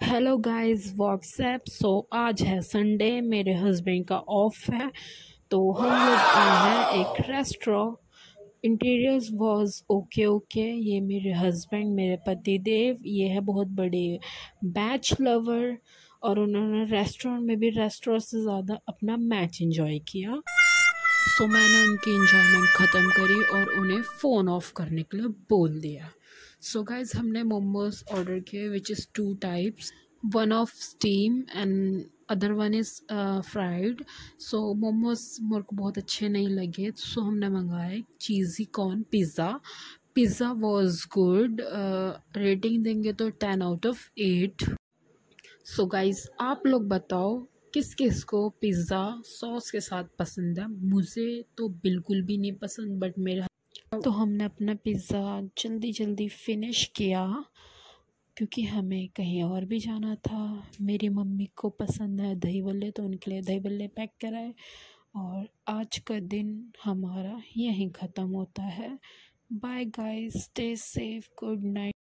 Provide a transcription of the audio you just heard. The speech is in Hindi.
Hello guys WhatsApp. आज है संडे, मेरे हस्बैंड का ऑफ है तो हम लोग आए हैं एक restaurant. Interiors was okay okay. ये मेरे हस्बैंड, मेरे पति देव, ये है बहुत बड़े मैच लवर और उन्होंने रेस्टोरेंट में भी रेस्टोरेंट से ज़्यादा अपना मैच एंजॉय किया। मैंने उनकी इंजॉयमेंट ख़त्म करी और उन्हें फ़ोन ऑफ करने के लिए बोल दिया। गाइज हमने मोमोज ऑर्डर किए which is two types, one of steam and other one is fried. Momos मेरे को बहुत अच्छे नहीं लगे, हमने मंगाए cheesy corn pizza. Pizza was good, rating देंगे तो 10 आउट ऑफ 8। गाइज आप लोग बताओ किस किस को पिज़्ज़ा सॉस के साथ पसंद है। मुझे तो बिल्कुल भी नहीं पसंद, बट मेरे तो हमने अपना पिज़्ज़ा जल्दी जल्दी फिनिश किया क्योंकि हमें कहीं और भी जाना था। मेरी मम्मी को पसंद है दही बल्ले, तो उनके लिए दही बल्ले पैक कराए और आज का दिन हमारा यहीं ख़त्म होता है। Bye guys, stay safe, good night.